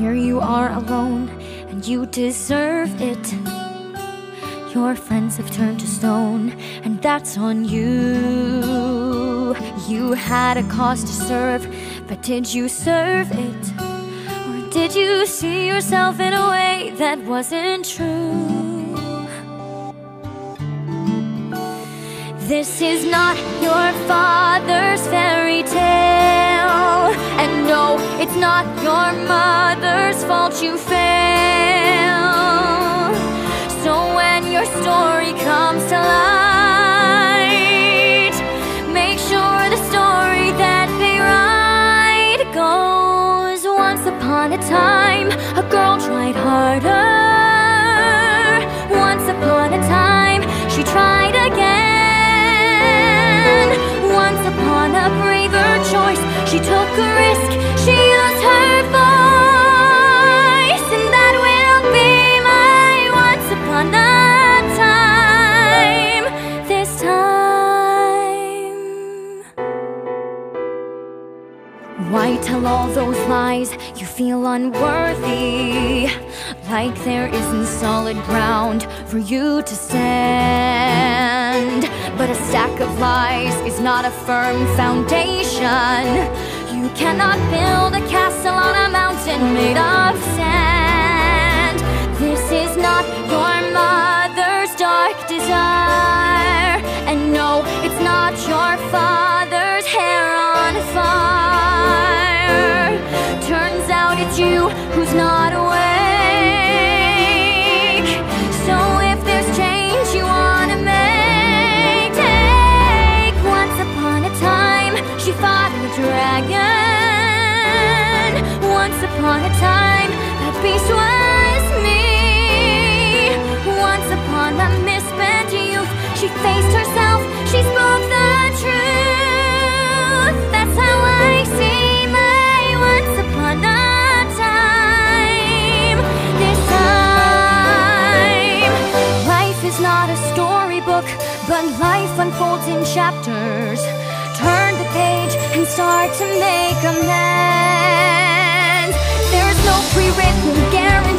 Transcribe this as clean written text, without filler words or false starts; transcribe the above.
here you are alone, and you deserve it. Your friends have turned to stone, and that's on you. You had a cause to serve, but did you serve it? Or did you see yourself in a way that wasn't true? This is not your father's fairy tale, and no, it's not your mother's fault you fail. So when your story comes to light, make sure the story that they write goes: once upon a time, a girl tried harder. Once upon a time, she tried again. Once upon a braver choice, she took a risk, she used her voice, and that will be my once upon a time, this time. Why tell all those lies? You feel unworthy, like there isn't solid ground for you to stand. But a stack of lies is not a firm foundation. You cannot build a castle on a mountain made of sand. This is not your mother's dark desire, and no, it's not your father's hair on fire. Turns out it's you who's not awake. So if there's change you wanna make, take once upon a time, she fought the dragon. Once upon a time, that beast was me. Once upon a misspent youth, she faced herself, she spoke the truth. That's how I see my once upon a time, this time. Life is not a storybook, but life unfolds in chapters. Turn the page and start to make amends. There's no pre-written guarantee